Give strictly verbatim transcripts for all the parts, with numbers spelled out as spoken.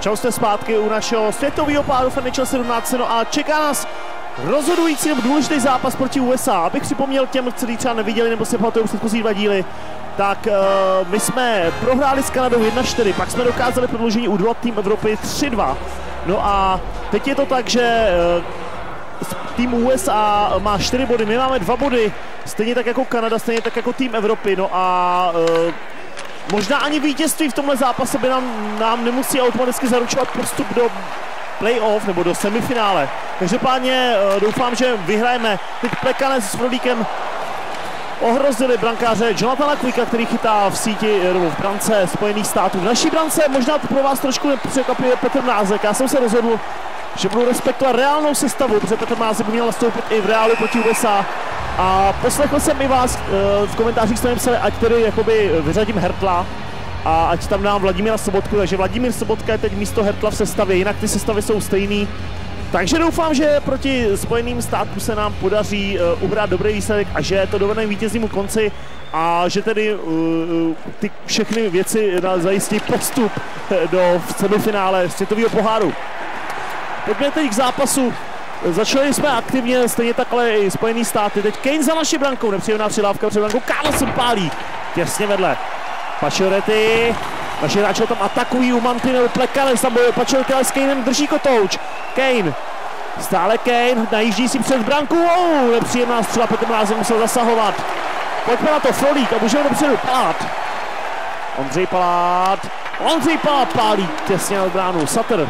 Čau, jste zpátky u našeho světového páru v N H L sedmnáct, no a čeká nás rozhodující nebo důležitý zápas proti U S A. Abych připomněl těm, kteří třeba neviděli nebo si pamatují předchozí dva díly, tak uh, my jsme prohráli s Kanadou jedna čtyři, pak jsme dokázali prodloužení udolat tým Evropy tři dva. No a teď je to tak, že uh, tým U S A má čtyři body, my máme dva body, stejně tak jako Kanada, stejně tak jako tým Evropy. No a uh, možná ani vítězství v tomhle zápase by nám, nám nemusí automaticky zaručovat postup do playoff nebo do semifinále. Každopádně uh, doufám, že vyhrajeme. Teď Plekanec s Frolíkem ohrozili brankáře Jonathana Quicka, který chytá v síti nebo v brance Spojených států. V naší brance možná to pro vás trošku nepřekvapuje Petr Mrázek. Já jsem se rozhodl, že budu respektovat reálnou sestavu, protože Petr Mrázek by měl nastoupit i v reálu proti U S A. A poslechl jsem i vás, v komentářích jste mi psali, ať tedy jakoby vyřadím Hertla a ať tam dám Vladimíra Sobotku, takže Vladimír Sobotka je teď místo Hertla v sestavě, jinak ty sestavy jsou stejný. Takže doufám, že proti Spojeným státům se nám podaří uh, uhrát dobrý výsledek a že to dovedeme vítěznému konci a že tedy uh, ty všechny věci zajistí postup do semifinále světového poháru. Pojďme teď k zápasu. Začali jsme aktivně, stejně takhle i Spojený státy. Teď Kane za naši brankou, nepříjemná přidávka před brankou, Carlson pálí těsně vedle. Pacioretty, naši hráči tam atakují u mantinelu, Plekanec tam bojuje, Pacioretty ale s Kanem drží kotouč. Kane, stále Kane, najíždí si před brankou, oh, nepříjemná střela, Petr Mrázek musel zasahovat. Pojďme na to, Frolík a můžeme dopředu, Palát. Ondřej Palát, Ondřej Palát pálí těsně nad bránu, Sutter.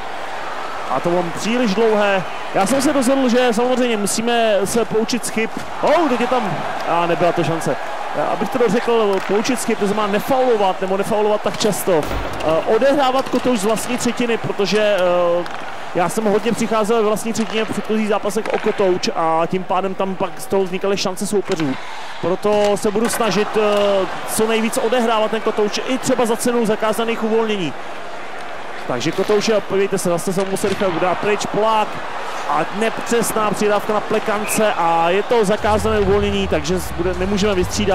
A to mám příliš dlouhé. Já jsem se rozhodl, že samozřejmě musíme se poučit z chyb. Oh, teď je tam, a nebyla to šance. Abych to dořekl, poučit z chyb, to znamená nefaulovat, nebo nefaulovat tak často. Uh, odehrávat kotouč z vlastní třetiny, protože uh, já jsem hodně přicházel ve vlastní třetině v předchozích zápasech o kotouč a tím pádem tam pak z toho vznikaly šance soupeřů. Proto se budu snažit uh, co nejvíc odehrávat ten kotouč, i třeba za cenu zakázaných uvolnění. Takže kotouče, podívejte se, zase se musel rychle dát pryč, Polák a nepřesná přidávka na Plekance a je to zakázané uvolnění, takže bude, nemůžeme vystřídat.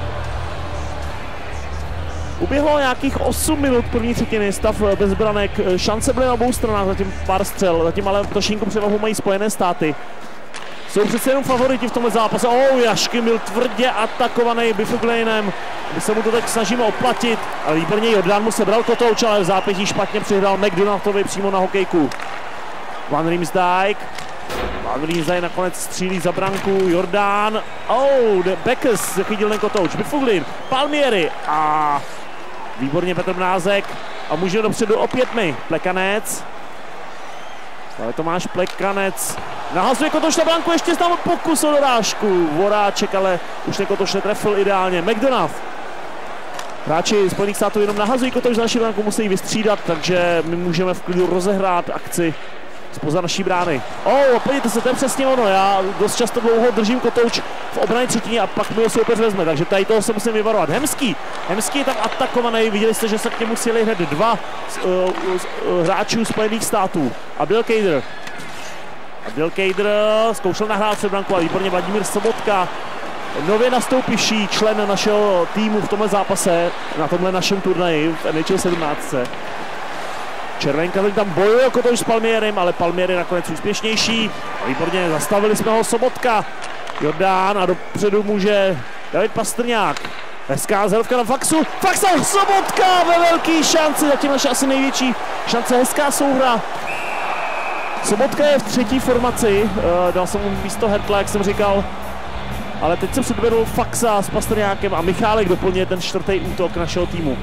Uběhlo nějakých osm minut první třetiny, stav bez branek, šance byly na obou stranách, zatím pár střel, zatím ale trošinku převahu mají Spojené státy. Jsou přece jenom favoriti v tomhle zápase. Oh, Jašky byl tvrdě atakovaný Bifugleinem. My se mu to teď snažíme oplatit, ale výborně Jordan mu sebral kotouč, ale v zápětí špatně přihrál McDonaldovi přímo na hokejku. Van Riemsdyk. Van Riemsdyk nakonec střílí za branku. Jordan. Oh, Beckers zachytil ten kotouč. Bifuglin, Palmieri a výborně Petr Mrázek. A může dopředu opět my. Plekanec. Ale Tomáš Plekanec nahazuje kotouč na branku, ještě tam pokus o dorážku. Voráček, ale už ten kotouč netrefil ideálně. McDonough. Hráči Spojených států jenom nahazují kotouč za naši branku, musí vystřídat, takže my můžeme v klidu rozehrát akci zpoza naší brány. Oh, podívejte se, to je přesně ono, já dost často dlouho držím kotouč v obrané třetině a pak mi ho soupeř vezme, takže tady toho se musím vyvarovat. Hemský, Hemský je tam atakovaný, viděli jste, že se k němu sjeli hned dva z, uh, z, uh, hráčů Spojených států. Abdel Kader. Abdel Kader zkoušel nahrát před branku a výborně Vladimír Sobotka. Nově nastoupivší člen našeho týmu v tomhle zápase, na tomhle našem turnaji v N H L sedmnáct. Červenka teď tam bojuje kotouč s Palmierem, ale Palmieri nakonec úspěšnější. A výborně zastavili jsme ho, Sobotka. Jordán a dopředu může David Pastrňák. Hezká zherovka na Faxu. Faxa, Sobotka ve velký šanci, zatím naše asi největší šance, hezká souhra. Sobotka je v třetí formaci, dal jsem mu místo Hertla, jak jsem říkal. Ale teď jsem předvedl Faxa s Pastrňákem a Michálek doplňuje ten čtvrtý útok našeho týmu.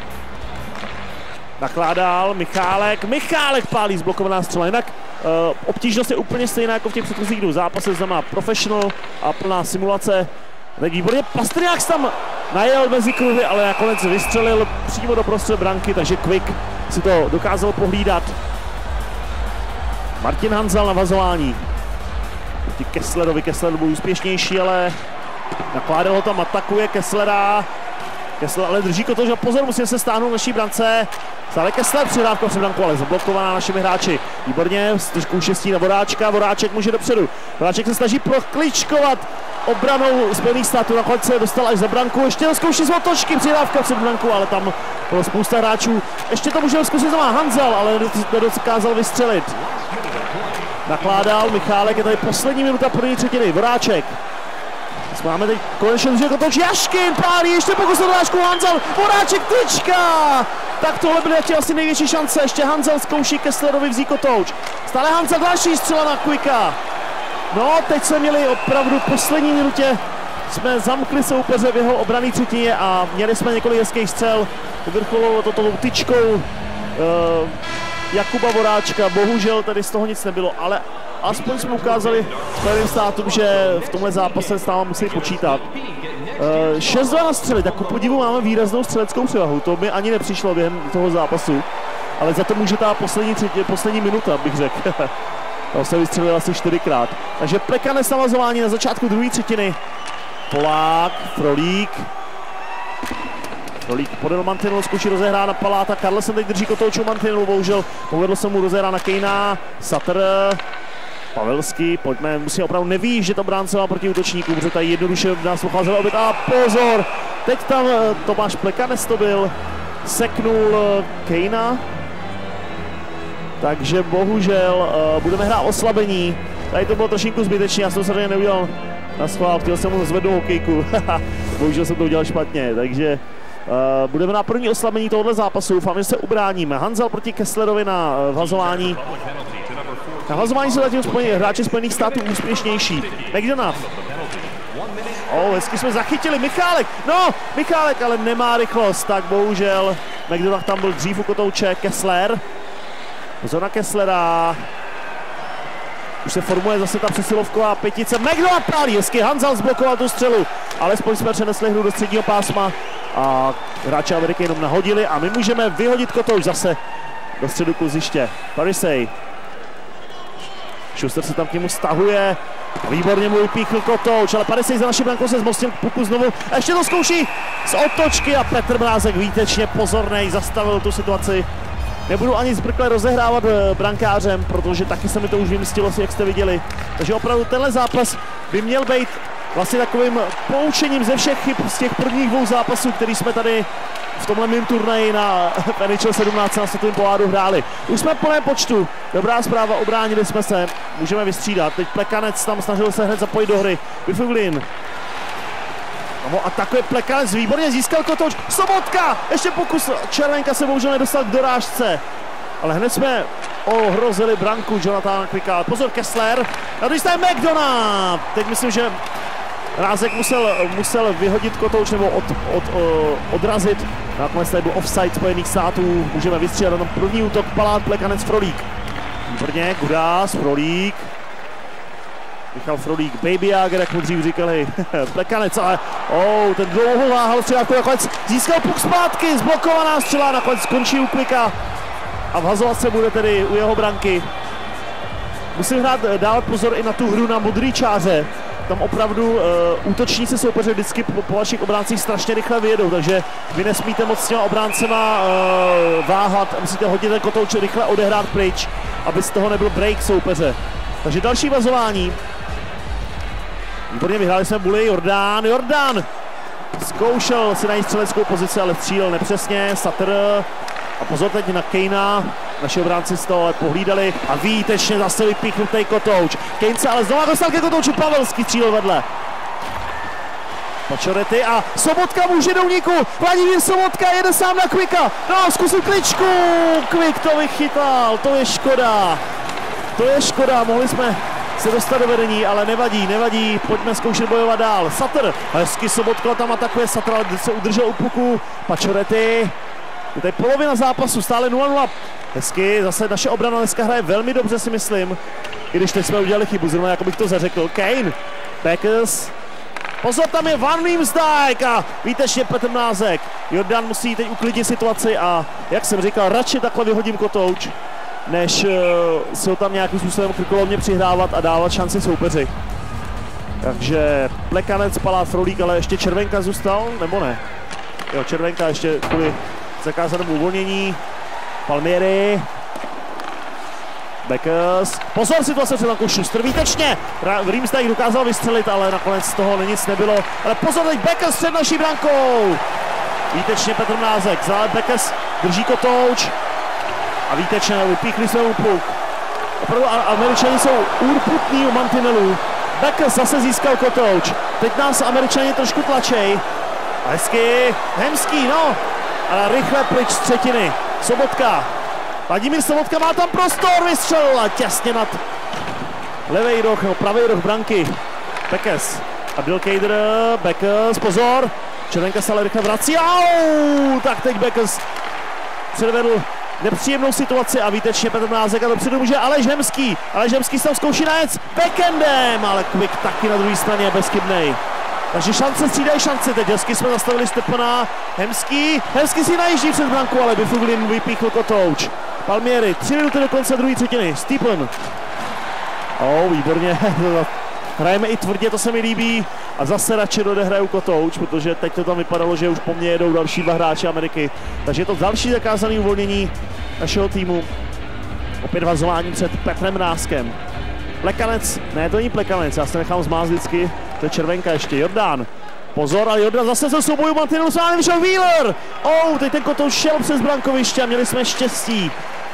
Nakládal Michálek, Michálek pálí zblokovaná střela, jinak uh, obtížnost je úplně stejná jako v těch předchozích dvou zápasech, znamená professional a plná simulace. Tak výborně, Pastrňák tam najel mezi kruhy, ale nakonec vystřelil přímo do prostřed branky, takže Quick si to dokázal pohlídat. Martin Hanzal navazování. Proti Kesslerovi, Kessler byl úspěšnější, ale nakládal ho tam, atakuje Kesslera. Kessler ale drží kotouč a pozor, musíme se stáhnout naší brance. Stále Kessler přidávka před branku, ale zablokovaná našimi hráči. Výborně, s trošku šestí na Voráčka, Voráček může dopředu. Voráček se snaží prokličkovat obranou Spojených států, nakonec se dostal až za branku, ještě zkouší z otočky, přidávka před branku, ale tam Bylo spousta hráčů. Ještě to můžeme zkusit znamená Hanzel, ale nedokázal vystřelit. Nakládal Michálek, je tady poslední minuta první třetiny. Voráček. Máme teď konečně může Kotouč, Jaškin pálí, ještě pokus o drážku Hanzel, Voráček, tyčka! Tak tohle byly asi největší šance, ještě Hanzel zkouší Kesslerovi vzít Kotouč. Stále Hanzel, další střela na Quicka. No, teď jsme měli opravdu v poslední minutě, jsme zamkli soupeře v jeho obranné třetině a měli jsme několik hezkých střel. Vyvrcholovalo to tou tyčkou uh, Jakuba Voráčka, bohužel tady z toho nic nebylo, ale aspoň jsme ukázali Spojeným státům, že v tomhle zápase s náma musí počítat. Uh, šest dva na střely, tak ku podivu máme výraznou střeleckou převahu, to mi ani nepřišlo během toho zápasu, ale za to může ta poslední, třetí, poslední minuta, bych řekl. Tam se vystřelil asi čtyřikrát. Takže Plekanec navazování na začátku druhé třetiny. Polák, Frolík. Frolík podal mantinelu, zkouší rozehrát na Paláta. Karlsen teď drží Kotoučů mantinelu, bohužel povedlo se mu rozehrát na Kejna. Satr. Pavelský, pojďme, musí opravdu neví, že to bránce má proti útočníkům, protože tady jednoduše nás pocházelo obět. A pozor, teď tam Tomáš Plekanec to byl, seknul Kejna. Takže bohužel uh, budeme hrát oslabení. Tady to bylo trošinku zbytečné, já jsem to samozřejmě neudělal na schvál, chtěl jsem mu zvednout hokejku. Bohužel jsem to udělal špatně, takže uh, budeme na první oslabení tohoto zápasu. Doufám, že se ubráníme. Hanzel proti Kesslerovi na uh, vhazování. Na vhazování jsou zatím spojení, hráči Spojených států úspěšnější. McDonough. O, hezky jsme zachytili, Michálek, no, Michálek ale nemá rychlost, tak bohužel McDonough tam byl dřív u Kotouče, Kessler. Pozor na Kesslera. Už se formuje zase ta přesilovková pětice. McDonough pálí, hezky Hanzel zblokoval tu střelu. Alespoň jsme přenesli hru do středního pásma a hráči Ameriky jenom nahodili a my můžeme vyhodit Kotouč zase do středu kluziště. Parisej. Schuster se tam k němu stahuje. Výborně mu vypíchl Kotouč, ale Parisej za naší brankou se zmostil k puku znovu. A ještě to zkouší z otočky a Petr Mrázek výtečně pozornej, zastavil tu situaci. Nebudu ani zbrkle rozehrávat brankářem, protože taky se mi to už vymstilo, jak jste viděli. Takže opravdu tenhle zápas by měl být vlastně takovým poučením ze všech chyb z těch prvních dvou zápasů, který jsme tady v tomhle mým turnaji na N H L sedmnáct na světovém poháru hráli. Už jsme v plném počtu, dobrá zpráva, obránili jsme se, můžeme vystřídat. Teď Plekanec tam snažil se hned zapojit do hry. Bifuglin. A takové Plekanec výborně získal Kotouč. Sobotka! Ještě pokus, Červenka se bohužel nedostal k dorážce. Ale hned jsme ohrozili branku Jonathana Quicka. Pozor, Kessler. A když je McDonough. Teď myslím, že Rázek musel, musel vyhodit Kotouč nebo od, od, od, odrazit. Nakonec tady byl offside Spojených států. Můžeme vystřídat na tom první útok. Palát, Plekanec, Frolík. Výborně, Gudás, Frolík. Michal Frolík, Baby Jager, jak mu dřív říkali. Plekanec, ale oh, ten dlouho váhal střelávku, nakonec získal puk zpátky, zblokovaná střela, nakonec skončí u Quicka a vhazovat se bude tedy u jeho branky. Musím hrát, dávat pozor i na tu hru na modrý čáře. Tam opravdu uh, útočníci soupeře vždycky po, po vašich obráncích strašně rychle vyjedou, takže vy nesmíte moc s těma obráncema uh, váhat, musíte hodně ten Kotouč rychle odehrát pryč, aby z toho nebyl break soupeře. Takže další vazování. Výborně vyhráli jsme Bully, Jordán, Jordán zkoušel si najít střeleckou pozici, ale střílel nepřesně, Satr a pozor teď na Kejna, naši obránci z toho pohlídali a výtečně zase vypíchnutý Kotouč. Kejn se ale znovu dostal ke Kotouči, Pavelský střílel vedle. Pačorety a Sobotka může do úniku, Vladimír Sobotka jede sám na Quicka, no zkusil kličku, Quick to vychytal, to je škoda, to je škoda, mohli jsme se dostat do vedení, ale nevadí, nevadí, pojďme zkoušet bojovat dál. Satr, hezky Sobotka tam atakuje, Satr ale se udržel u puku, Pačorety, je tady polovina zápasu, stále nula nula. Hezky, zase naše obrana dneska hraje velmi dobře, si myslím, i když teď jsme udělali chybu, zrovna jako bych to zařekl. Kane, Beckers, pozor, tam je Van Riemsdyk a výtečně Petr Mrázek. Jordan musí teď uklidnit situaci a jak jsem říkal, radši takhle vyhodím Kotouč, než uh, se ho tam nějakým způsobem krkolovně přihrávat a dávat šanci soupeři. Takže Plekanec, Palát, Frolík, ale ještě Červenka zůstal, nebo ne? Jo, Červenka ještě kvůli zakázanému uvolnění. Palmieri. Beckers. Pozor, situace před bankou, Schuster výtečně. Riemsdyk dokázal vystřelit, ale nakonec z toho nic nebylo. Ale pozor, teď Beckers před naší brankou. Výtečně Petr Mrázek, zále Bekes drží kotouč a výtečně vypíchli jsme mu puk. Opravdu Američani jsou urputní u mantinelů. Bekes zase získal kotouč. Teď nás Američani trošku tlačej. Hezky, Hemský, no. Ale rychle pryč z třetiny. Sobotka. Vladimír Sobotka má tam prostor, vystřelil a těsně nad levej roh, no pravý roh branky. Bekes. Abdelkader, Bekes, pozor. Červenka se ale rychle vrací. Au! Tak teď Bekes předvedl nepříjemnou situaci a výtečně Petr Mrázek a dopředu může Aleš Hemský. Aleš Hemský se tam zkouší najet backendem, ale Quick taky na druhé straně je bezchybnej. Takže šance střídají šance, teď hezky jsme zastavili Stepana. Hemský, Hemský si najíždí před branku, ale Bifugli mu vypíchl kotouč. Palmieri, tři minuty do konce druhé třetiny, Stepen. Oh, výborně, hrajeme i tvrdě, to se mi líbí. A zase radši odehraju kotouč, protože teď to tam vypadalo, že už po mně jedou další dva hráči Ameriky. Takže je to další zakázané uvolnění našeho týmu. Opět vazování před Petrem Mrázkem. Plekanec, ne, to není Plekanec, já se nechám zmást vždycky. To je červenka ještě, Jordán. Pozor, ale Jordán zase se souboju mantinelu, s vámi vyšel Wheeler. Oh, teď ten kotouč šel přes brankoviště a měli jsme štěstí.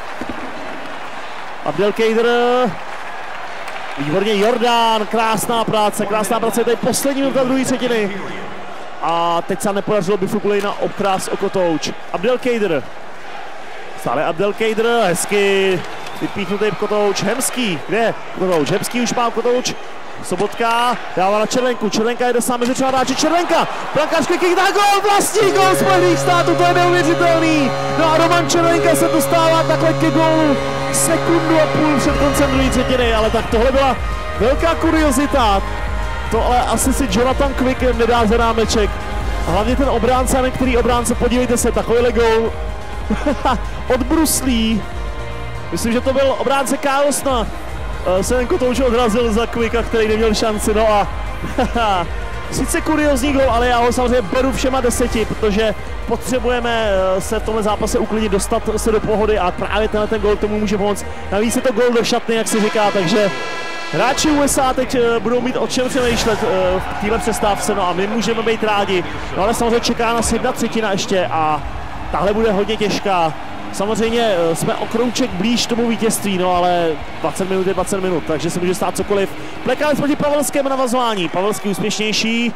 Abdelkader. Výborně Jordán, krásná práce, krásná práce, tady poslední minuta druhé třetiny. A teď se nepodařilo Bifugli na obkrás o kotouč. Abdelkader. Stále Abdelkader, hezky. Vypíchnutý kotouč, Hemský, kde je kotouč? Hemský už má kotouč. Sobotka dává na Červenku, Červenka jde sám mezi třeba hráči, Červenka, brankář Quick dá gol, vlastní gol Spojených států, to je neuvěřitelný. No a Roman Červenka se dostává takhle ke gólu sekundu a půl před koncem druhé třetiny, ale tak tohle byla velká kuriozita. To ale asi si Jonathan Quick nedá za námeček. A hlavně ten obránce, některý obránce, podívejte se, takovýhle gól od bruslí. Myslím, že to byl obránce Carlsona. Se ten kotouč odrazil za Quicka, který neměl šanci, no a sice kuriozní gol, ale já ho samozřejmě beru všema deseti, protože potřebujeme se v tomhle zápase uklidnit, dostat se do pohody a právě tenhle ten gol tomu může pomoct. Navíc je to gol do šatny, jak se říká, takže hráči U S A teď budou mít o čem přemýšlet v téhle přestávce, no a my můžeme být rádi. No ale samozřejmě čeká nás jedna třetina ještě a tahle bude hodně těžká. Samozřejmě jsme o krouček blíž tomu vítězství, no ale dvacet minut je dvacet minut, takže se může stát cokoliv. Plekanec proti Pavelskému navazování, Pavelský úspěšnější.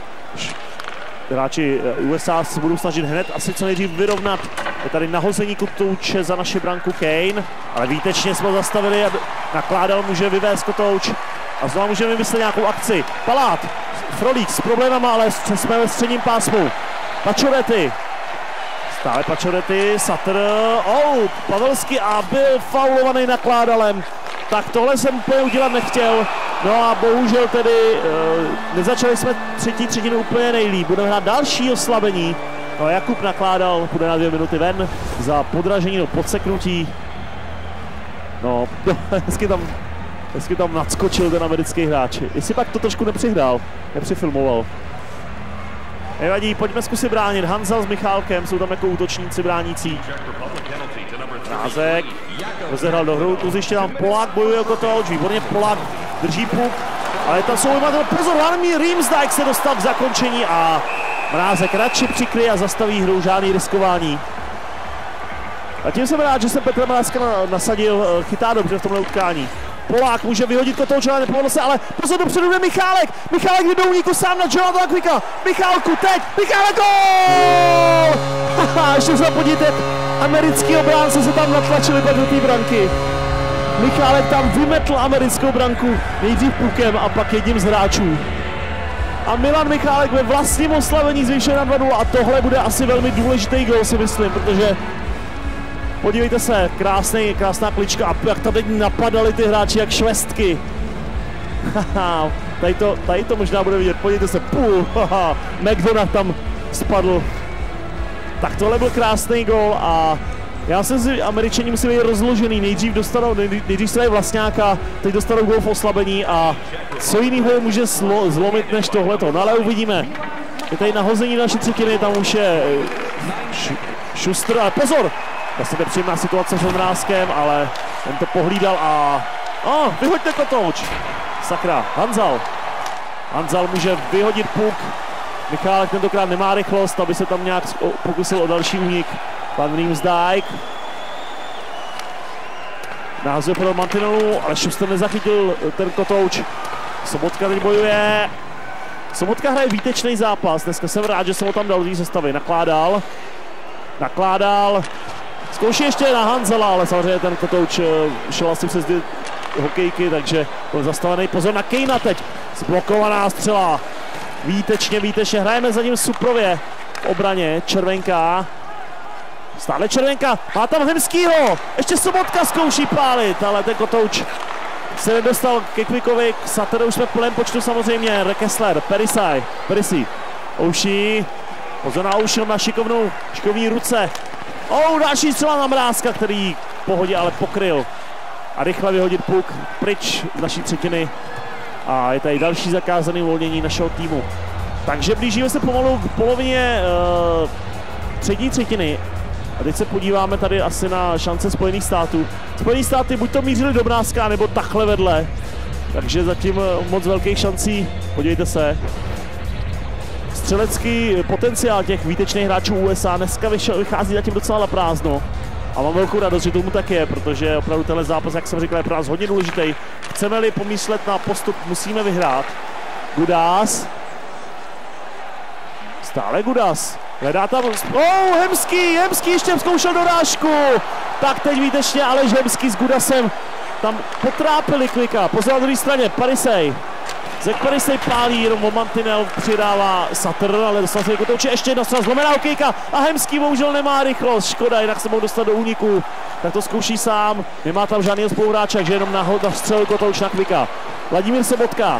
Hráči U S A se budou snažit hned asi co nejdřív vyrovnat. Je tady nahození kotouče za naši branku Kane, ale výtečně jsme zastavili a Nakládal může vyvést kotouč a znovu můžeme vymyslet nějakou akci. Palát, Frolík s problémama, ale jsme ve středním pásmu. Pacioretty. Stále Pacioretty, Satr, oh, Pavelský a byl faulovaný Nakládalem. Tak tohle jsem úplně udělat nechtěl. No a bohužel tedy e, nezačali jsme třetí třetinu úplně nejlíp. Budeme hrát další oslabení. No, Jakub Nakládal půjde na dvě minuty ven za podražení do podseknutí. No, hezky tam, hezky tam nadskočil ten americký hráč. Jestli pak to trošku nepřihrál, nepřifilmoval. Nevadí, pojďme zkusit bránit. Hanzal s Michálkem jsou tam jako útočníci bránící. Mrázek rozehrál do hru, tu ještě tam Polák bojuje o kotouč, výborně Polák drží puk, ale tam jsou pozor, hlavní Riemsdijk se dostal k zakončení a Mrázek radši přikryje a zastaví hru, žádný riskování. A tím jsem rád, že jsem Petra Mrázka nasadil, chytá dobře v tomhle utkání. Polák může vyhodit kotouč, ale nepovedlo se, ale pozor, dopředu jde Michálek. Michálek jde do úniku sám na Jonathana Quicka. Michálku, teď, Michálek, gól! Haha, ještě se podívejte, americký obránce se tam natlačili pak do té branky. Michálek tam vymetl americkou branku, nejdřív pukem a pak jedním z hráčů. A Milan Michálek ve vlastním oslavení zvýšil na dva nula a tohle bude asi velmi důležitý gól, si myslím, protože podívejte se, krásný, krásná klička a jak tady napadali ty hráči jak švestky. Haha, tady to, tady to možná bude vidět, podívejte se, půl, haha, McDonagh tam spadl. Tak tohle byl krásný gól a já jsem si, Američani musí být rozložený, nejdřív dostanou, nejdřív se dají Vlastňáka, teď dostanou gól v oslabení a co jinýho může slo, zlomit než tohleto, no ale uvidíme. Je tady nahození naší třetiny, tam už je Šustr, ale pozor! Zase nepříjemná situace s Mrázkem, ale ten to pohlídal a... Oh, vyhoďte kotouč! Sakra, Hanzal. Hanzal může vyhodit puk. Michálek tentokrát nemá rychlost, aby se tam nějak pokusil o další únik. Pan Riemsdijk. Nahazuje pro mantinelu, ale Schuster nezachytil ten kotouč. Sobotka teď bojuje. Sobotka hraje výtečný zápas. Dneska jsem rád, že jsem ho tam dal do té sestavy. Nakládal. Nakládal. Zkouší ještě na Hanzela, ale samozřejmě ten kotouč šel asi přes ty hokejky, takže byl zastavený. Pozor na Kejna teď. Zblokovaná střela. Výtečně, výtečně. Hrajeme za ním suprově v obraně. Červenka. Stále Červenka. Má tam Hemskýho. Ještě Sobotka zkouší pálit, ale ten kotouč se nedostal ke Kvikovi. K Sateru už jsme v plném počtu samozřejmě. Rekessler, Perisaj, Perisi. Ouší. Pozor na Ouši, na šikovnou, šikovní ruce. Oh, další střela na Mrázka, který v pohodě ale pokryl. A rychle vyhodit puk pryč z naší třetiny. A je tady další zakázaný uvolnění našeho týmu. Takže blížíme se pomalu k polovině uh, třetí třetiny. A teď se podíváme tady asi na šance Spojených států. Spojený státy buď to mířili do Mrázka, nebo takhle vedle. Takže zatím moc velkých šancí. Podívejte se. Střelecký potenciál těch výtečných hráčů U S A dneska vychází zatím docela na prázdno. A mám velkou radost, že tomu tak je, protože opravdu tenhle zápas, jak jsem říkal, je pro nás hodně důležitý. Chceme-li pomyslet na postup, musíme vyhrát. Gudas. Stále Gudas. Hledá tam... Oh, Hemský, Hemský ještě zkoušel dorážku. Tak teď výtečně, ale Hemský s Gudasem tam potrápili Kvika. Pozor na druhé straně, Parisej. Zek Parisej pálí, jenom o mantinel přidává Sater, ale dostal se jako touče. Ještě jedna střela, zlomená hokejka a Hemský bohužel nemá rychlost. Škoda, jinak se mohl dostat do úniku. Tak to zkouší sám, nemá tam žádného spoluhráče, takže jenom na, na střelu kotouč na Kvika. Vladimír Sobotka.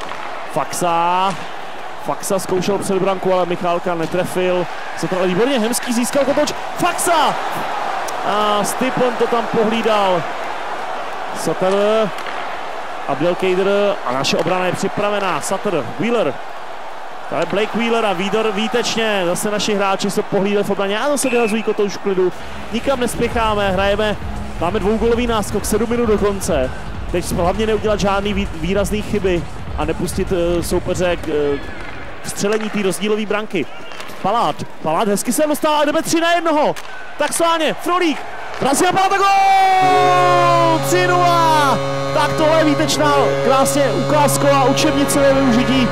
Faxa. Faxa zkoušel před branku, ale Michálka netrefil. Sater, ale výborně, Hemský získal kotouč. Faxa! A Stipon to tam pohlídal. Sater. Abdelkader a naše obrana je připravená. Sater, Wheeler. Tady Blake Wheeler a Vídor výtečně. Zase naši hráči se pohlídali v obraně a zase vyhazují kotouč v klidu. Nikam nespěcháme, hrajeme. Máme dvougolový náskok, sedm minut do konce. Teď hlavně neudělat žádný výrazný chyby a nepustit uh, soupeře k uh, střelení té rozdílové branky. Palát, Palát hezky se dostává a jdeme tři na jednoho. Tak sláně, Frolík. Razí a Palát a gól! tři nula! Tak tohle je výtečná, krásně ukázková učebnicové využití.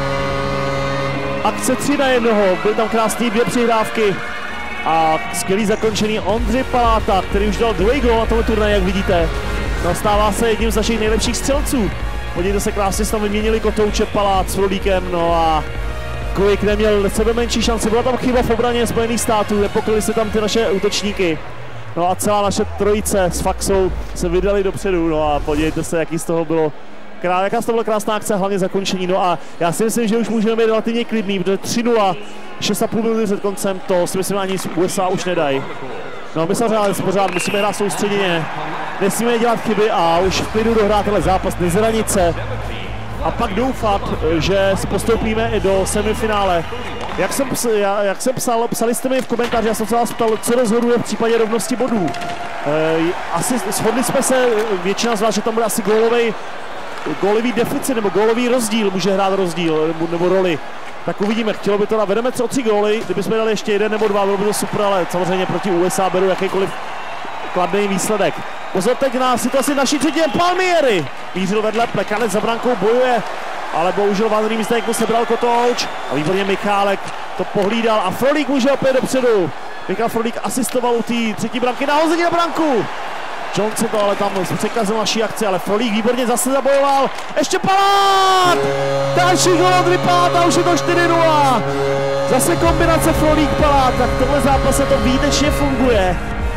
Akce tři na jednoho, byly tam krásné dvě přihrávky a skvělý zakončený Ondřej Paláta, který už dal druhý gól na tomhle turnaji, jak vidíte. Stává se jedním z našich nejlepších střelců. Podívejte se, krásně se tam vyměnili kotouče Palát s Frolíkem, no a Kovik neměl sebe menší šanci, byla tam chyba v obraně Spojených států, nepokryli se tam ty naše útočníky. No a celá naše trojice s Faxou se vydali dopředu, no a podívejte se, jaký z toho bylo, krá, jaká z toho byla krásná akce, hlavně zakončení. No a já si myslím, že už můžeme být relativně klidný, protože tři nula, šest a půl minuty před koncem, to si myslím ani z U S A už nedají. No my samozřejmě pořád musíme hrát soustředěně, nesmíme dělat chyby a už v klidu dohrát tenhle zápas, nezranit se. A pak doufat, že postoupíme i do semifinále. Jak jsem, jak jsem psal, psali jste mi v komentáři, já jsem se vás ptal, co rozhoduje v případě rovnosti bodů. E, asi shodli jsme se, většina z vás, že tam bude asi gólový, gólový deficit nebo gólový rozdíl, může hrát rozdíl nebo, nebo roli. Tak uvidíme, chtělo by to na, vedeme o tři góly, kdybychom dali ještě jeden nebo dva, bylo by to super, ale samozřejmě proti U S A beru jakýkoliv kladný výsledek. Pozor teď na situaci naší třetí, Palmieri. Mířil vedle, Plekanec za brankou bojuje, ale bohužel Van Riemsdijk mu sebral kotouč a výborně Michálek to pohlídal a Frolík může opět dopředu. Michal Frolík asistoval u té třetí branky na hození na branku. Johnson to ale tam překazil naší akci, ale Frolík výborně zase zabojoval. Ještě Palát! Další gol od Paláta, už je to čtyři nula. Zase kombinace Frolík-Palát, tak v tomhle zápase to výtečně funguje.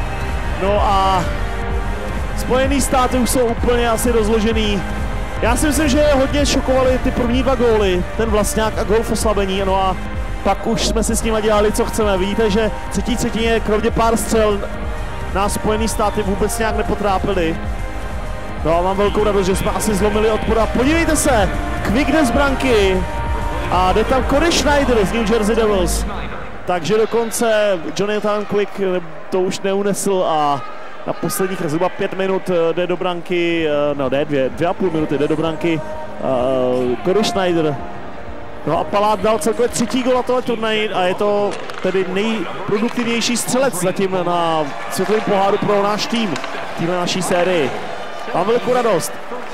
No a Spojený státy už jsou úplně asi rozložený. Já si myslím, že hodně šokovali ty první dva góly, ten Vlastňák a gól v oslabení, no a pak už jsme si s nimi dělali, co chceme. Vidíte, že třetí třetině, kromě pár střel, nás Spojený státy vůbec nějak nepotrápili. No a mám velkou radost, že jsme asi zlomili odpor. A podívejte se, Quick jde z branky a jde tam Corey Schneider z New Jersey Devils. Takže dokonce Jonathan Quick to už neunesl a na posledních zhruba pět minut jde do branky, no ne, dvě, dvě a půl minuty jde do branky uh, Corey Schneider. No a Palát dal celkově třetí gol na tohle turnaj a je to tedy nejproduktivnější střelec zatím na světovém poháru pro náš tým, tým na naší sérii. Mám velkou radost.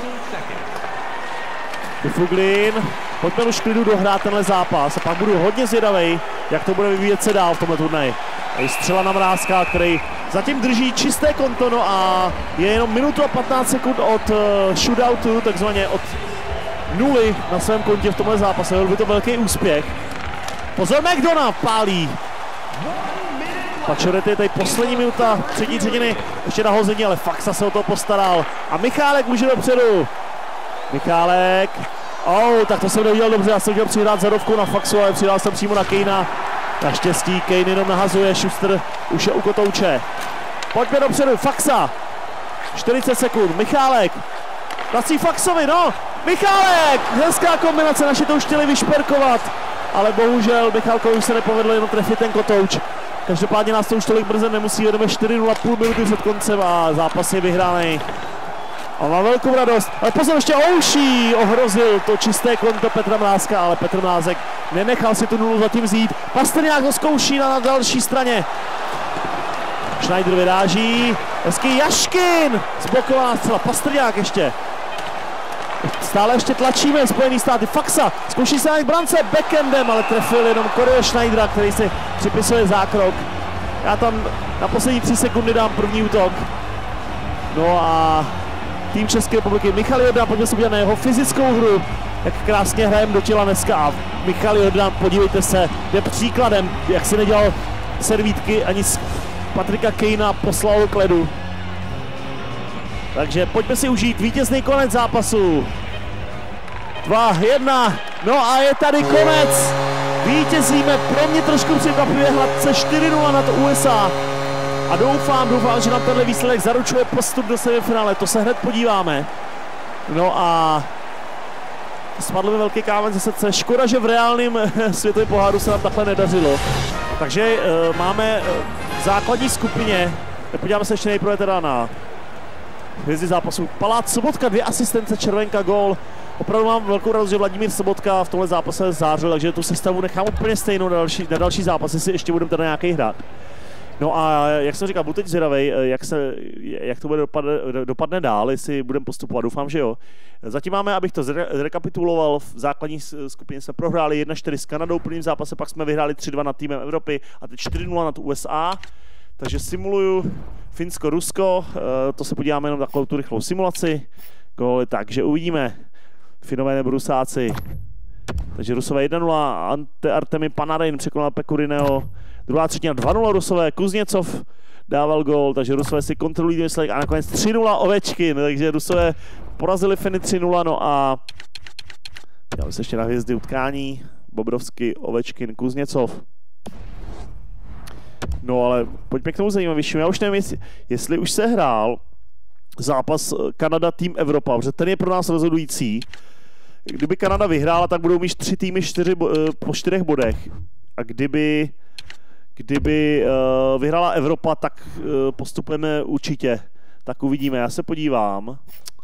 Fuglin, pojďme už klidu dohrát tenhle zápas a pak budu hodně zvědavej, jak to bude vyvíjet se dál v tomhle turnaji. Střela na Mrázka, který zatím drží čisté konto, no a je jenom minutu a patnáct sekund od uh, shootoutu, takzvaně od nuly na svém kontě v tomhle zápase. Byl by to velký úspěch. Pozor, McDonough pálí. Pacioretty je tady poslední minuta třetí třetiny, ještě na hození, ale Faxa se o to postaral. A Michálek může dopředu. Michálek. Oh, tak to jsem neudělal dobře, já jsem chtěl přihrát zadovku na Faxu, ale přidal jsem přímo na Kejna. Naštěstí Kane jenom nahazuje, Schuster už je u kotouče. Pojďme dopředu, Faxa. čtyřicet sekund, Michálek. Vrací Faxovi, no. Michálek, hezká kombinace, naši to už chtěli vyšperkovat. Ale bohužel Michálkovi už se nepovedlo jenom trefit ten kotouč. Každopádně nás to už tolik brze nemusí, jedeme čtyři nula, půl minuty před koncem a zápas je vyhraný. A má velkou radost, ale pozor, ještě Ouší ohrozil to čisté konto Petra Mrázka, ale Petr Mrázek nenechal si tu nulu zatím vzít. Pastrňák ho zkouší na, na další straně. Schneider vyráží, hezký Jaškin, zblokovaná střela, Pastrňák ještě. Stále ještě tlačíme Spojený státy, Faxa, zkouší se na brance backendem, ale trefil jenom Corey Schneidera, který si připisuje zákrok. Já tam na poslední tři sekundy dám první útok. No a tým České republiky Michal Jordan, pojďme se podívat na jeho fyzickou hru, jak krásně hrajeme do těla dneska. A Michal Jordan, podívejte se, je příkladem, jak si nedělal servítky ani z Patrika Kejna poslal k ledu. Takže pojďme si užít vítězný konec zápasu. dva jedna, no a je tady konec. Vítězíme pro mě trošku překvapivě hladce čtyři nula nad U S A. A doufám, doufám, že nám tenhle výsledek zaručuje postup do semifinále, to se hned podíváme. No a spadl mi velký kámen ze srdce. Škoda, že v reálném světovém poháru se nám takhle nedařilo. Takže uh, máme v základní skupině, podíváme se ještě nejprve teda na hvězdy zápasu. Palác Sobotka, dvě asistence, červenka, gól. Opravdu mám velkou radost, že Vladimír Sobotka v tomhle zápase zářil, takže tu sestavu nechám úplně stejnou na další, na další zápasy, si ještě budeme teda nějaký hrát. No a jak jsem říkal, budu teď zvědavej, jak, se, jak to bude dopadne, dopadne dál, jestli budeme postupovat, doufám, že jo. Zatím máme, abych to zrekapituloval, v základní skupině jsme prohráli jedna čtyři s Kanadou v prvním zápase, pak jsme vyhráli tři dva nad týmem Evropy a teď čtyři nula nad U S A. Takže simuluju Finsko-Rusko, to se podíváme jenom na takovou tu rychlou simulaci. Góly, takže uvidíme. Finové nebo Rusáci. Takže Rusové jedna nula, Ante Artemi Panarin překonal Pekurineho. Druhá třetina dva nula Rusové, Kuzněcov dával gól, takže Rusové si kontrolují výsledek a nakonec tři nula Ovečkin, takže Rusové porazili Finy tři nula, no a děláme se ještě na hvězdy utkání, Bobrovsky, Ovečkin, Kuzněcov. No ale pojďme k tomu zajímavějšímu, já už nevím, jestli, jestli už se hrál zápas Kanada tým Evropa, protože ten je pro nás rozhodující. Kdyby Kanada vyhrála, tak budou mít tři týmy čtyři, po čtyřech bodech. A kdyby, kdyby uh, vyhrála Evropa, tak uh, postupujeme určitě. Tak uvidíme, já se podívám. Uh,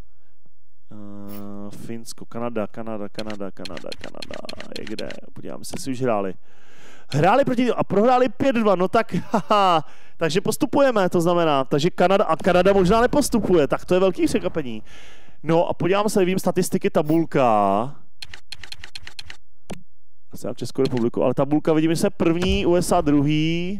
Finsko, Kanada, Kanada, Kanada, Kanada, Kanada. Je kde? Podíváme se, si už hráli. Hráli proti a prohráli pět dva, no tak haha. Takže postupujeme, to znamená. Takže Kanada a Kanada možná nepostupuje, tak to je velký překvapení. No a podíváme se, vím statistiky, tabulka. Asi na Českou republiku, ale tabulka, vidíme se první, U S A druhý.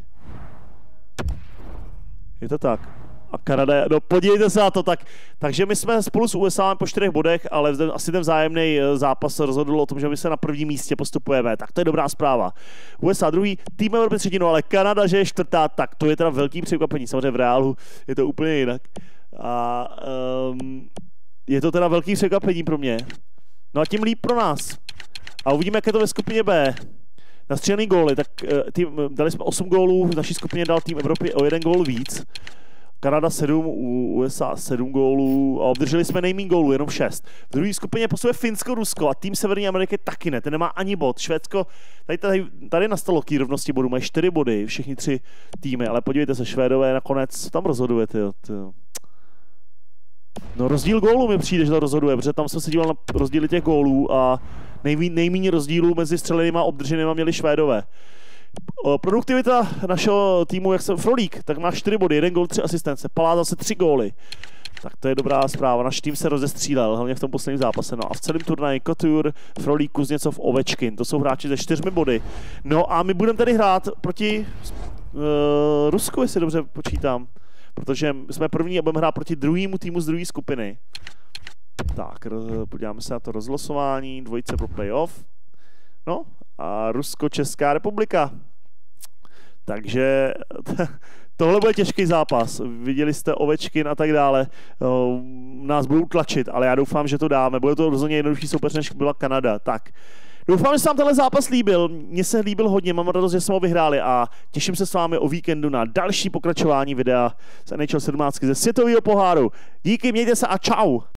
Je to tak. A Kanada, no podívejte se na to, tak, takže my jsme spolu s U S A po čtyřech bodech, ale asi ten vzájemný zápas rozhodl o tom, že my se na prvním místě postupujeme, tak to je dobrá zpráva. U S A druhý, tým Evropy třetí, no ale Kanada, že je čtvrtá, tak to je teda velký překvapení, samozřejmě v reálu je to úplně jinak. A um, je to teda velký překvapení pro mě. No a tím líp pro nás. A uvidíme, jak je to ve skupině B. Nastřelený góly, tak tým, dali jsme osm gólů, v naší skupině dal tým Evropy o jeden gól víc. Kanada sedm, U S A sedm gólů a obdrželi jsme nejméně gólů, jenom šest. V druhé skupině posuje Finsko, Rusko a tým Severní Ameriky taky ne, ten nemá ani bod. Švédsko, tady, tady, tady nastalo k rovnosti bodů, mají čtyři body, všichni tři týmy, ale podívejte se, Švédové nakonec tam rozhoduje, tyjo, tyjo. No rozdíl gólů mi přijde, že to rozhoduje, protože tam jsem se díval na rozdíly těch gólů a nejmí, nejméně rozdílů mezi střelenýma a obdrženýma měli Švédové. Produktivita našeho týmu, jak se Frolík, tak má čtyři body, jeden gól, tři asistence, Palá zase tři góly. Tak to je dobrá zpráva, náš tým se rozestřílel, hlavně v tom posledním zápase. No a v celém turnaji Couture, Frolík, Kuzněcov, Ovečkin, to jsou hráči ze čtyřmi body. No a my budeme tady hrát proti uh, Rusku, jestli dobře počítám, protože jsme první a budeme hrát proti druhému týmu z druhé skupiny. Tak, podíváme se na to rozlosování, dvojice pro playoff. No a Rusko-Česká republika. Takže tohle bude těžký zápas. Viděli jste Ovečkin a tak dále. Nás budou tlačit, ale já doufám, že to dáme. Bude to rozhodně jednodušší soupeř, než byla Kanada. Tak. Doufám, že se vám tenhle zápas líbil. Mně se líbil hodně, mám radost, že jsme ho vyhráli a těším se s vámi o víkendu na další pokračování videa z N H L sedmnáct ze světového poháru. Díky, mějte se a čau!